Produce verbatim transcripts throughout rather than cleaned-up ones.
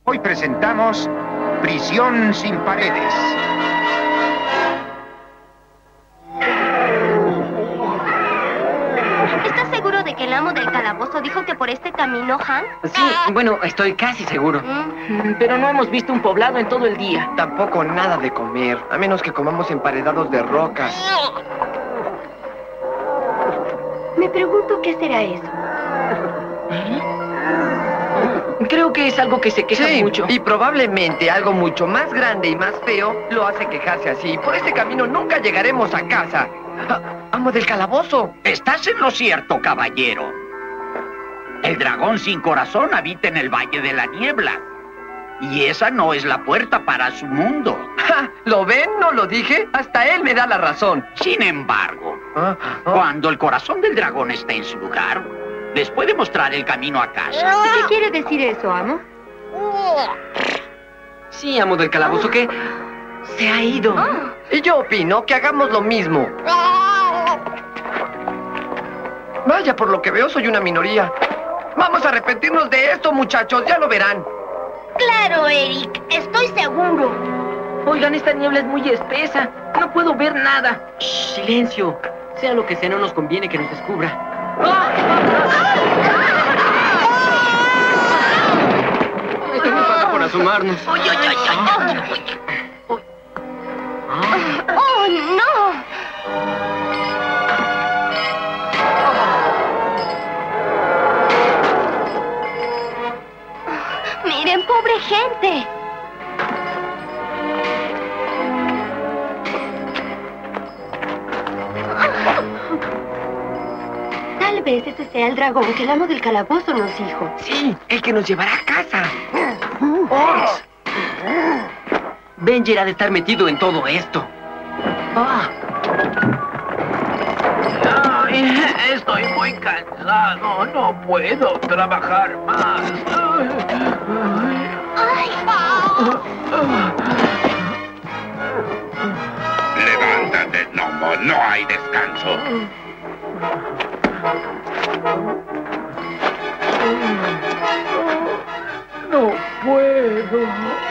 Hoy presentamos Prisión sin paredes. ¿Estás seguro de que el amo del calabozo dijo que por este camino, Han? Sí, bueno, estoy casi seguro. ¿Mm? Pero no hemos visto un poblado en todo el día. Tampoco nada de comer, a menos que comamos emparedados de rocas. Me pregunto qué será eso. Creo que es algo que se queja Sí, mucho. y probablemente algo mucho más grande y más feo lo hace quejarse así. Por este camino nunca llegaremos a casa. Ah, amo del calabozo. Estás en lo cierto, caballero. El dragón sin corazón habita en el Valle de la Niebla. Y esa no es la puerta para su mundo. Ja, ¿lo ven? ¿No lo dije? Hasta él me da la razón. Sin embargo, Ah, ah. cuando el corazón del dragón está en su lugar, les puede mostrar el camino a casa. ¿Qué quiere decir eso, amo? Sí, amo del calabozo, que se ha ido. Y yo opino que hagamos lo mismo. Vaya, por lo que veo, soy una minoría. Vamos a arrepentirnos de esto, muchachos, ya lo verán. Claro, Eric, estoy seguro. Oigan, esta niebla es muy espesa. No puedo ver nada. Shh, silencio. Sea lo que sea, no nos conviene que nos descubra. Esto no pasa por asomarnos. ¡Oh, no! Miren, pobre gente. Tal vez ese sea el dragón que el amo del calabozo nos dijo. Sí, el que nos llevará a casa. Benjer ha de estar metido en todo esto. Ah. Ay, estoy muy cansado, no puedo trabajar más. Levántate, gnomo, no hay descanso. No puedo.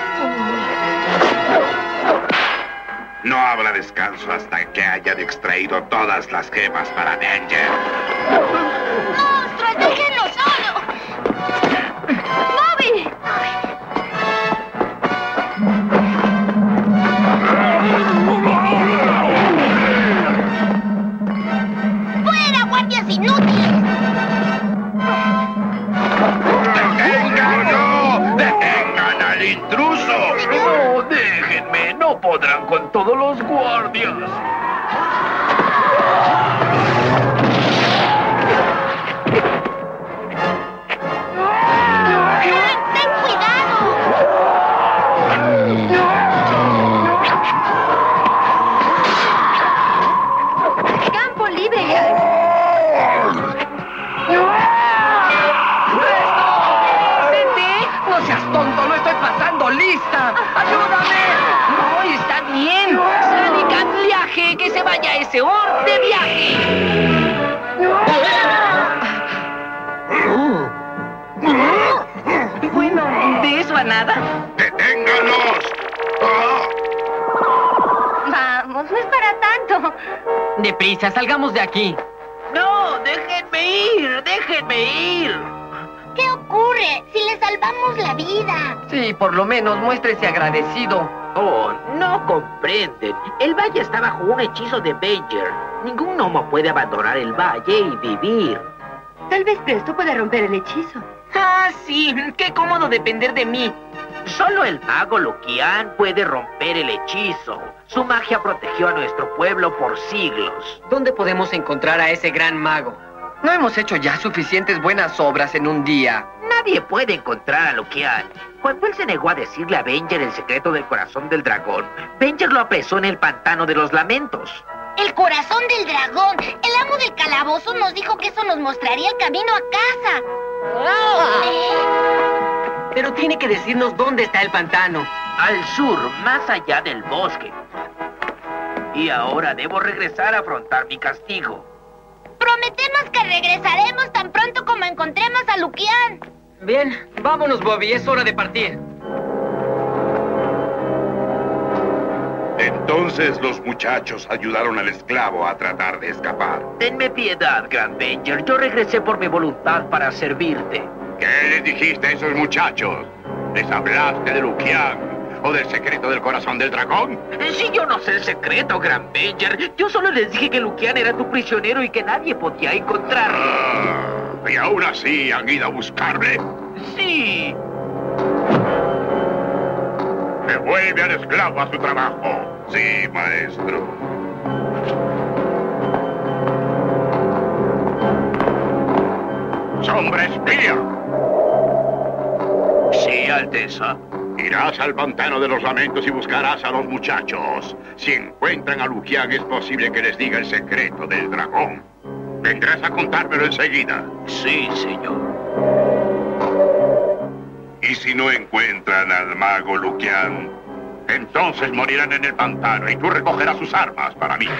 No habrá descanso hasta que hayan extraído todas las gemas para Benjer. ¡Monstruos, déjenlo solo! ¡Bobby! ¡Fuera, guardias inútiles! ¡Deténganlo! ¡Detengan al intruso! No, déjenme, no podrán con todos los guardias. ¡Ten cuidado! ¡Campo libre! ¡Vente! ¡No seas tonto! ¡Lo estoy pasando lista! ¡Ayúdame! ¡No, está bien! ¡Sonic, al viaje! ¡Que se vaya ese or de viaje! Bueno, de eso a nada. ¡Deténganlos! ¡Ah! Vamos, no es para tanto. Deprisa, salgamos de aquí. No, déjenme ir, déjenme ir. ¿Qué ocurre si le salvamos la vida? Sí, por lo menos muéstrese agradecido. Oh, no comprenden. El valle está bajo un hechizo de Benjer. Ningún gnomo puede abandonar el valle y vivir. Tal vez Presto pueda romper el hechizo. Ah, sí, qué cómodo depender de mí. Solo el mago Luquian puede romper el hechizo. Su magia protegió a nuestro pueblo por siglos. ¿Dónde podemos encontrar a ese gran mago? ¿No hemos hecho ya suficientes buenas obras en un día? Nadie puede encontrar a Luquian. Cuando él se negó a decirle a Benjer el secreto del corazón del dragón, Benjer lo apresó en el pantano de los lamentos. El corazón del dragón. El amo del calabozo nos dijo que eso nos mostraría el camino a casa. Pero tiene que decirnos dónde está el pantano. Al sur, más allá del bosque. Y ahora debo regresar a afrontar mi castigo. Prometemos que regresaremos tan pronto como encontremos a Luquian. Bien, vámonos, Bobby, es hora de partir. Entonces los muchachos ayudaron al esclavo a tratar de escapar. Tenme piedad, Gran Venger. Yo regresé por mi voluntad para servirte. ¿Qué les dijiste a esos muchachos? ¿Les hablaste de Lukian o del secreto del corazón del dragón? Si yo no sé el secreto, Gran Venger. Yo solo les dije que Lukian era tu prisionero y que nadie podía encontrarlo. Ah, ¿y aún así han ido a buscarle? Sí. Devuelve al esclavo a su trabajo. Sí, maestro. ¡Sombra espía! Sí, Alteza. Irás al pantano de los lamentos y buscarás a los muchachos. Si encuentran a Lukian, es posible que les diga el secreto del dragón. Vendrás a contármelo enseguida. Sí, señor. Y si no encuentran al mago Lukian, entonces morirán en el pantano y tú recogerás sus armas para mí.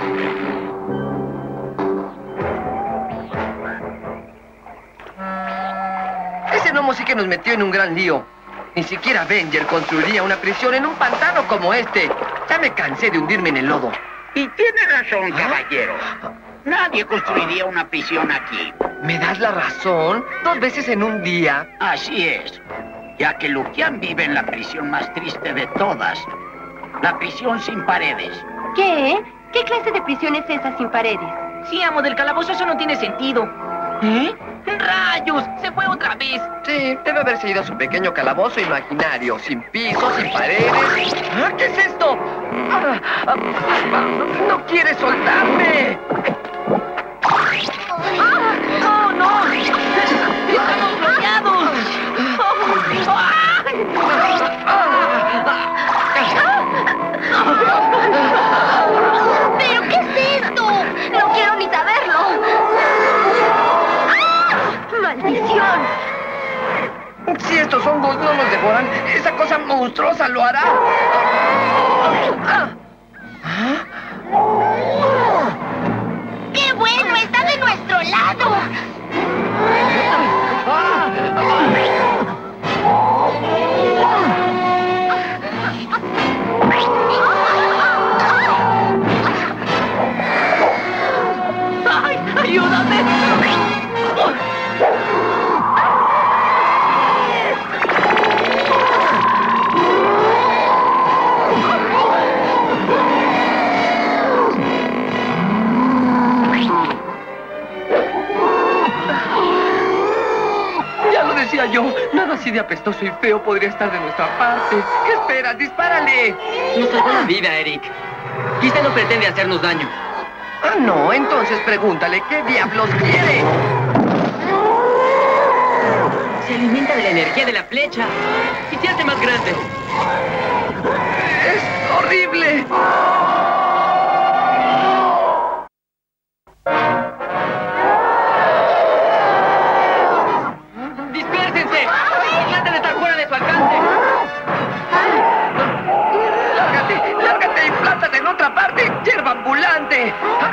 Ese gnomo sí que nos metió en un gran lío. Ni siquiera Venger construiría una prisión en un pantano como este. Ya me cansé de hundirme en el lodo. Y tiene razón, caballero. Nadie construiría una prisión aquí. ¿Me das la razón? ¿Dos veces en un día? Así es, ya que Lukian vive en la prisión más triste de todas. La prisión sin paredes. ¿Qué? ¿Qué clase de prisión es esa sin paredes? Sí, amo del calabozo, eso no tiene sentido. ¿Eh? ¡Rayos! ¡Se fue otra vez! Sí, debe haberse ido a su pequeño calabozo imaginario, sin piso, sin paredes. ¿Ah, qué es esto? Ah, ah, ah, ¡no quiere soltarme! ¡Ah! ¡Oh, no! ¡Estamos bloqueados! ¡Oh! ¿Pero qué es esto? No quiero ni saberlo. ¡Maldición! Si estos hongos no nos devoran, esa cosa monstruosa lo hará. Ah. ¿Ah? ¡Qué bueno! ¡Está de nuestro lado! ¡Ay! ¡Ayúdame! Ya lo decía yo, nada así de apestoso y feo podría estar de nuestra parte. ¿Qué esperas? ¡Dispárale! Nos salvó la vida, Eric. Quizá no pretende hacernos daño. Ah, no, entonces pregúntale qué diablos quiere. Se alimenta de la energía de la flecha y se hace más grande. ¡Es horrible! ¡Dispérsense! ¡Traten de estar fuera de su alcance! ¡Lárgate! ¡Lárgate y plántate en otra parte! ¡Hierba ambulante!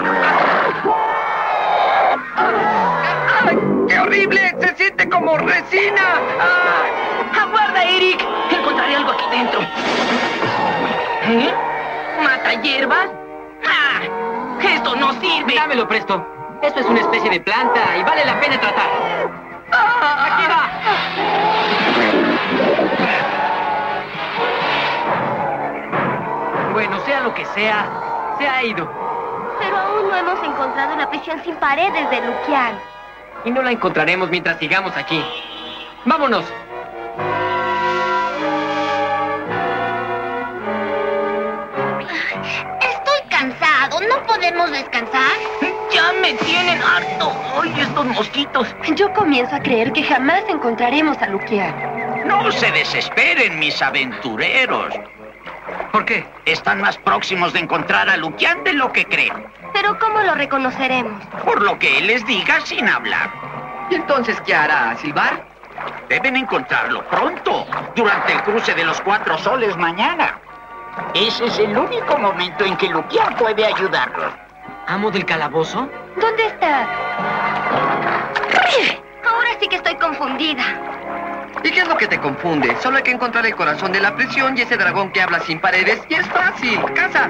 ¡Ay, qué horrible! ¡Se siente como resina! ¡Ah! ¡Aguarda, Eric! Encontraré algo aquí dentro. ¿Eh? ¿Mata hierbas? ¡Ah! ¡Esto no sirve! Dámelo, presto. Esto es una especie de planta y vale la pena tratar. ¡Ah! ¡Aquí va! Bueno, sea lo que sea, se ha ido. Pero aún no hemos encontrado la prisión sin paredes de Lukian. Y no la encontraremos mientras sigamos aquí. ¡Vámonos! Estoy cansado. ¿No podemos descansar? ¡Ya me tienen harto! ¡Ay, estos mosquitos! Yo comienzo a creer que jamás encontraremos a Lukian. No se desesperen, mis aventureros. ¿Por qué? Están más próximos de encontrar a Lukian de lo que creen. Pero ¿cómo lo reconoceremos? Por lo que él les diga sin hablar. ¿Y entonces qué hará? ¿Silbar? Deben encontrarlo pronto, durante el cruce de los cuatro soles mañana. Ese es el único momento en que Lukian puede ayudarlos. ¿Amo del calabozo? ¿Dónde está? Ahora sí que estoy confundida. ¿Y qué es lo que te confunde? Solo hay que encontrar el corazón de la prisión y ese dragón que habla sin paredes y es fácil. ¡Casa!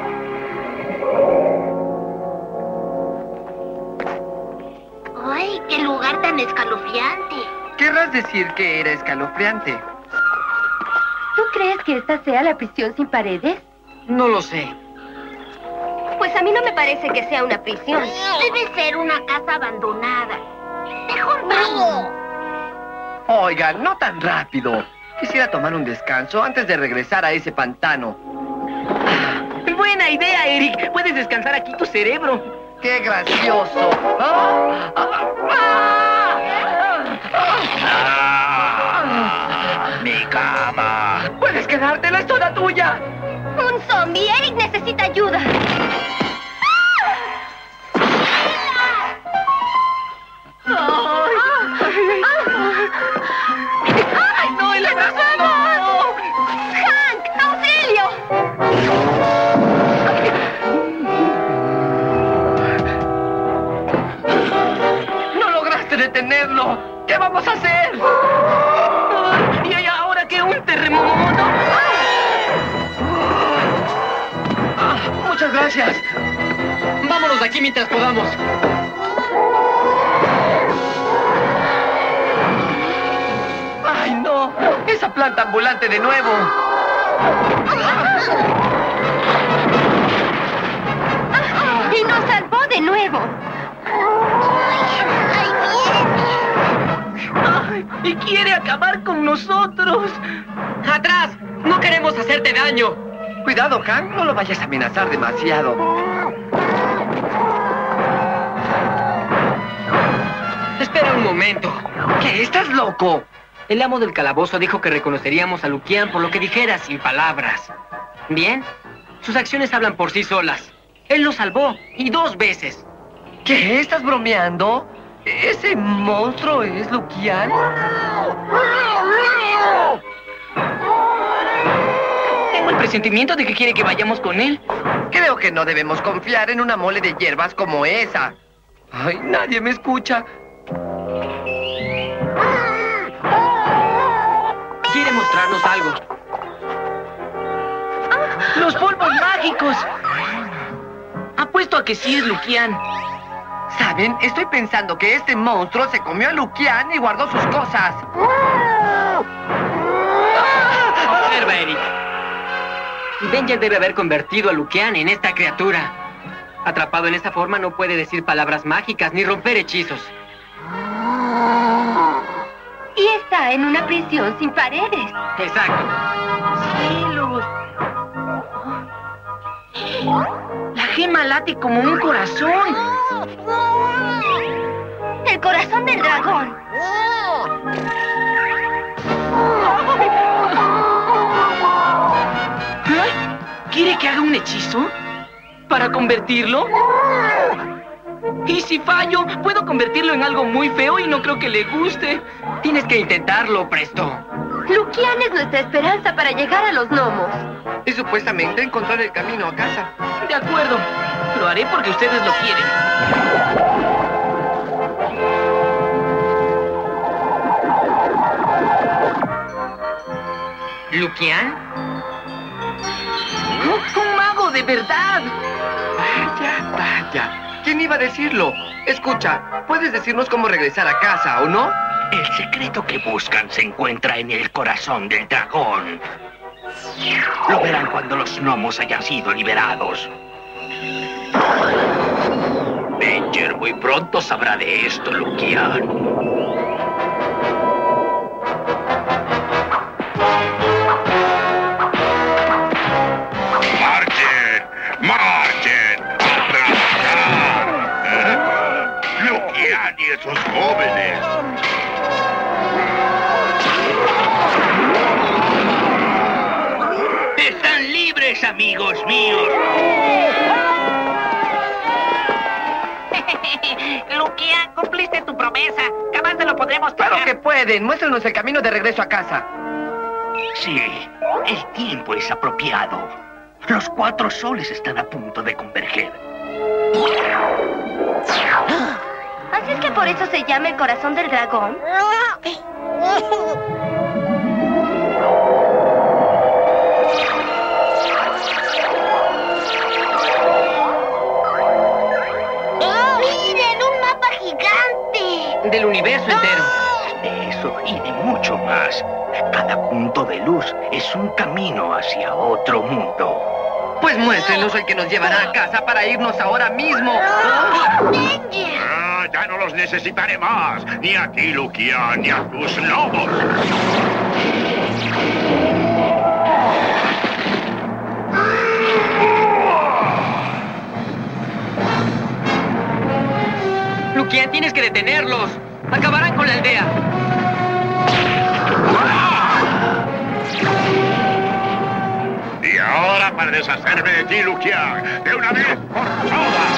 ¡Ay, qué lugar tan escalofriante! Querrás decir que era escalofriante. ¿Tú crees que esta sea la prisión sin paredes? No lo sé. Pues a mí no me parece que sea una prisión. Debe ser una casa abandonada. Mejor vamos. Oigan, no tan rápido. Quisiera tomar un descanso antes de regresar a ese pantano. Buena idea, Eric. Puedes descansar aquí tu cerebro. ¡Qué gracioso! ¡Ah! ¡Ah! ¡Ah! ¡Ah! ¡Mi cama! ¡Puedes quedártela! ¡Es toda tuya! ¡Un zombie! ¡Eric necesita ayuda! ¡Ay, no! ¡El abrazo! ¡No! ¡Hank! ¡Auxilio! ¡No lograste detenerlo! ¿Qué vamos a hacer? ¿Y hay ahora que un terremoto? Ah, muchas gracias. Vámonos de aquí mientras podamos. ¡Ay, no! ¡Esa planta ambulante de nuevo! ¡Y nos salvó de nuevo! Ay, y quiere acabar con nosotros. ¡Atrás! ¡No queremos hacerte daño! Cuidado, Hank, no lo vayas a amenazar demasiado. Espera un momento. ¿Qué? ¿Estás loco? El amo del calabozo dijo que reconoceríamos a Lukian por lo que dijera sin palabras. ¿Bien? Sus acciones hablan por sí solas. Él lo salvó, y dos veces. ¿Qué? ¿Estás bromeando? ¿Ese monstruo es Lukian? Tengo el presentimiento de que quiere que vayamos con él. Creo que no debemos confiar en una mole de hierbas como esa. Ay, nadie me escucha. Quiere mostrarnos algo. ¡Los polvos mágicos! Apuesto a que sí es Lukian. ¿Saben? Estoy pensando que este monstruo se comió a Lukian y guardó sus cosas. Observa, Eric. Venger debe haber convertido a Lukian en esta criatura. Atrapado en esta forma no puede decir palabras mágicas ni romper hechizos. Y está en una prisión sin paredes. Exacto. ¡Cielos! La gema late como un corazón. ¡El corazón del dragón! ¿Eh? ¿Quiere que haga un hechizo? ¿Para convertirlo? ¿Y si fallo? Puedo convertirlo en algo muy feo y no creo que le guste. Tienes que intentarlo, Presto. Lukian es nuestra esperanza para llegar a los gnomos. Y supuestamente encontrar el camino a casa. De acuerdo. Lo haré porque ustedes lo quieren. ¿Lukian? ¡Oh, ¡un mago de verdad! Vaya, vaya. ¿Quién iba a decirlo? Escucha, ¿puedes decirnos cómo regresar a casa, o no? El secreto que buscan se encuentra en el corazón del dragón. Lo verán cuando los gnomos hayan sido liberados. Venger muy pronto sabrá de esto, Lukian. ¡Marchen! ¡Marchen! ¡A trabajar! ¿Eh? ¡Lukian y esos jóvenes! ¡Están libres, amigos míos! Lukian, cumpliste tu promesa. Jamás te lo podremos pagar. ¡Claro que pueden! Muéstranos el camino de regreso a casa. Sí, el tiempo es apropiado. Los cuatro soles están a punto de converger. ¿Así es que por eso se llama el corazón del dragón? ¡Miren, un mapa gigante! Del universo entero. De eso y de mucho más. Cada punto de luz es un camino hacia otro mundo. Pues muéstrenos el que nos llevará a casa para irnos ahora mismo. ¡Venger! Ah, ya no los necesitaré más. Ni a ti, Lugia, ni a tus lobos. Lugia, tienes que detenerlos. Acabarán con la aldea. Y ahora para deshacerme de ti, Lugia, de una vez por todas.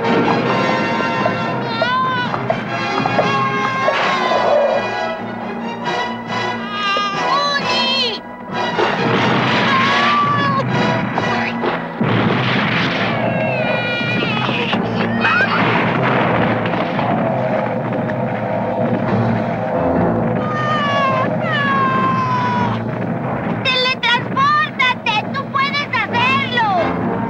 ¡Uni! ¡Teletranspórtate! ¡Tú puedes hacerlo!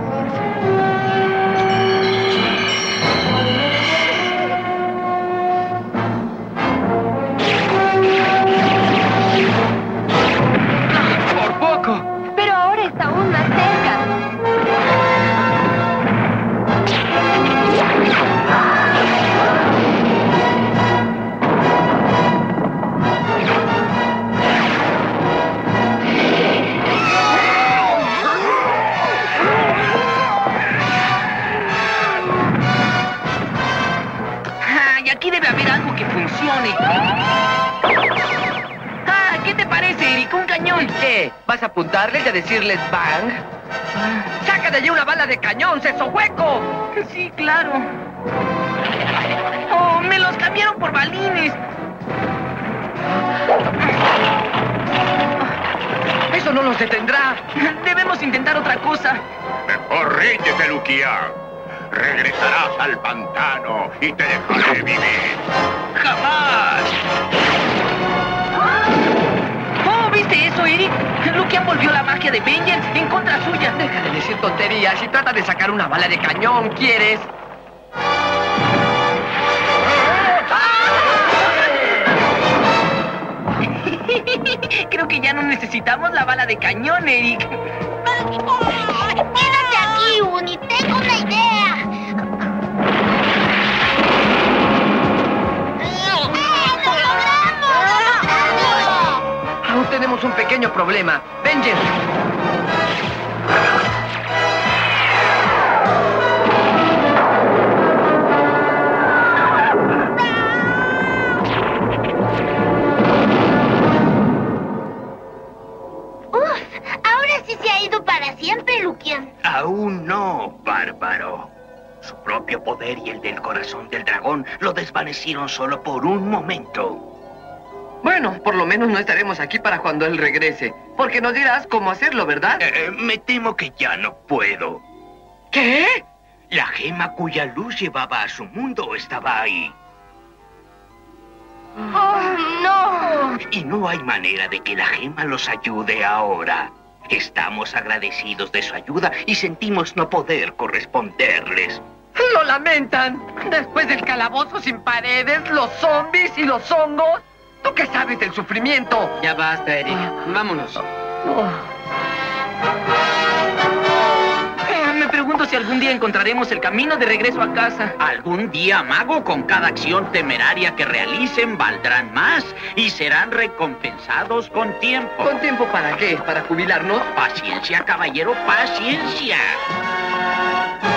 Por poco. Pero ahora está aún más cerca. Ah, y aquí debe haber algo que funcione. Ah, ¿qué te parece, Eric? Un cañón. ¿Qué? ¿Vas a apuntarles y a decirles bang? ¡Saca de allí una bala de cañón, seso hueco! Sí, claro. Oh, me los cambiaron por balines. ¡Eso no los detendrá! Debemos intentar otra cosa. Mejor ríndete, Lugia. Regresarás al pantano y te dejaré vivir. ¡Jamás! Oh, ¿viste eso, Eric? Lugia volvió la magia de Venger en contra suya. Deja de decir tonterías y trata de sacar una bala de cañón, ¿quieres? Creo que ya no necesitamos la bala de cañón, Eric. ¡Quédate aquí, Uni! ¡Tengo una idea! ¡Eh, ¡lo logramos! Aún tenemos un pequeño problema. ¡Venger! ¡Uf! Ahora sí se ha ido para siempre, Luquian. Aún no, bárbaro. Su propio poder y el del corazón del dragón lo desvanecieron solo por un momento. Bueno, por lo menos no estaremos aquí para cuando él regrese. Porque nos dirás cómo hacerlo, ¿verdad? Eh, eh, me temo que ya no puedo. ¿Qué? La gema cuya luz llevaba a su mundo estaba ahí. ¡Oh, no! Y no hay manera de que la gema los ayude ahora. Estamos agradecidos de su ayuda y sentimos no poder corresponderles. ¡Lo lamentan! Después del calabozo sin paredes, los zombies y los hongos. ¿Tú qué sabes del sufrimiento? Ya basta, Eric. Vámonos. Oh. Eh, me pregunto si algún día encontraremos el camino de regreso a casa. Algún día, mago, con cada acción temeraria que realicen, valdrán más y serán recompensados con tiempo. ¿Con tiempo para qué? ¿Para jubilarnos? Paciencia, caballero, paciencia.